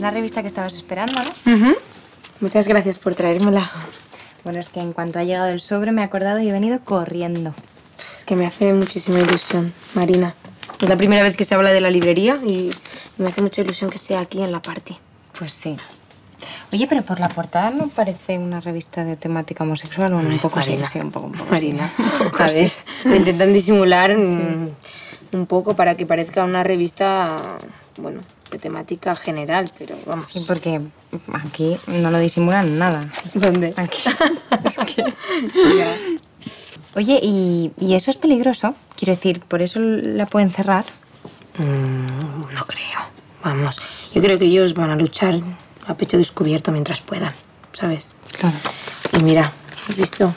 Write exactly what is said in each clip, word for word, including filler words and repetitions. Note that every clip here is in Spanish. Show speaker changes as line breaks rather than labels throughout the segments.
la revista que estabas esperando, ¿no?
Uh-huh. Muchas gracias por traérmela.
Bueno, es que en cuanto ha llegado el sobre me he acordado y he venido corriendo.
Es que me hace muchísima ilusión, Marina. Es la primera vez que se habla de la librería y me hace mucha ilusión que sea aquí en la party.
Pues sí. Oye, pero por la portada no parece una revista de temática homosexual. Bueno, un poco
Marina.
sí, sí, un poco, un poco
Marina,
sí. Un poco
a ver,
sí.
lo intentan disimular
Sí.
mm, un poco para que parezca una revista, bueno, de temática general, pero vamos.
Sí, porque aquí no lo disimulan nada.
¿Dónde?
Aquí. Es que... Ya. Oye, ¿y, ¿y eso es peligroso? Quiero decir, ¿por eso la pueden cerrar?
Mm, no creo. Vamos, yo creo que ellos van a luchar a pecho descubierto mientras puedan, ¿sabes?
Claro.
Y mira, ¿has visto?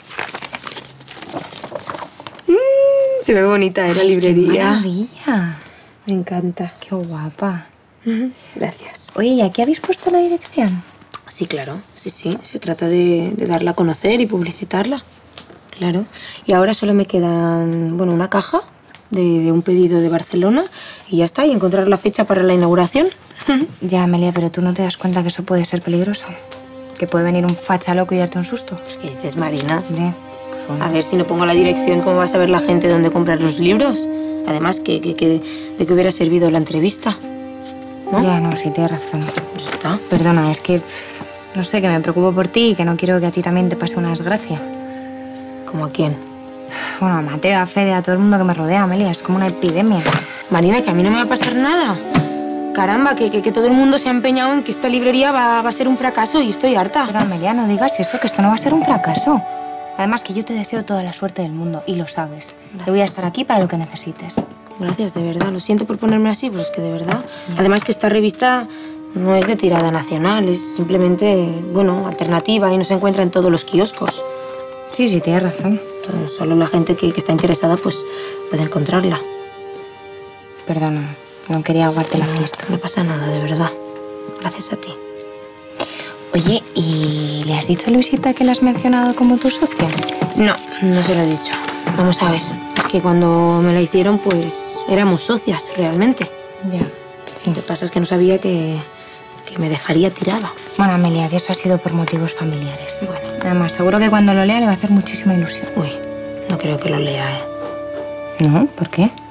Mm, se ve bonita, ¿eh? La librería.
¡Qué maravilla!
Me encanta.
¡Qué guapa!
Uh-huh. Gracias.
Oye, ¿y aquí habéis puesto la dirección?
Sí, claro. Sí, sí. Se trata de, de darla a conocer y publicitarla. Claro. Y ahora solo me quedan, bueno, una caja de, de un pedido de Barcelona y ya está. Y encontrar la fecha para la inauguración.
Ya, Amelia, pero tú no te das cuenta que eso puede ser peligroso. Que puede venir un facha loco y darte un susto.
¿Qué dices, Marina?
Hombre, pues,
A ver, si no pongo la dirección, ¿cómo va a saber la gente dónde comprar los libros? Además, que, que, que, ¿de qué hubiera servido la entrevista? ¿No?
Ya, no, sí, tienes razón.
Ya está.
Perdona, es que, no sé, que me preocupo por ti y que no quiero que a ti también te pase una desgracia.
¿Cómo a quién?
Bueno, a Mateo, a Fede, a todo el mundo que me rodea, Amelia. Es como una epidemia.
Marina, que a mí no me va a pasar nada. Caramba, que, que, que todo el mundo se ha empeñado en que esta librería va, va a ser un fracaso y estoy harta.
Pero, Amelia, no digas eso, que esto no va a ser un fracaso. Además, que yo te deseo toda la suerte del mundo y lo sabes.
Gracias.
Te voy a estar aquí para lo que necesites.
Gracias, de verdad. Lo siento por ponerme así, pero es que de verdad. Además que esta revista no es de tirada nacional, es simplemente, bueno, alternativa y no se encuentra en todos los kioscos.
Sí, sí, tienes razón.
Entonces, solo la gente que, que está interesada, pues, puede encontrarla.
Perdona, no quería aguarte la fiesta.
No pasa nada, de verdad. Gracias a ti.
Oye, ¿y le has dicho a Luisita que la has mencionado como tu socia?
No, no se lo he dicho. Vamos a ver. Es que cuando me la hicieron, pues, éramos socias, realmente.
Ya, sí.
Lo que pasa es que no sabía que, que me dejaría tirada.
Bueno, Amelia, que eso ha sido por motivos familiares.
Bueno.
Además, seguro que cuando lo lea le va a hacer muchísima ilusión.
Uy, no creo que lo lea, ¿eh?
¿No? ¿Por qué?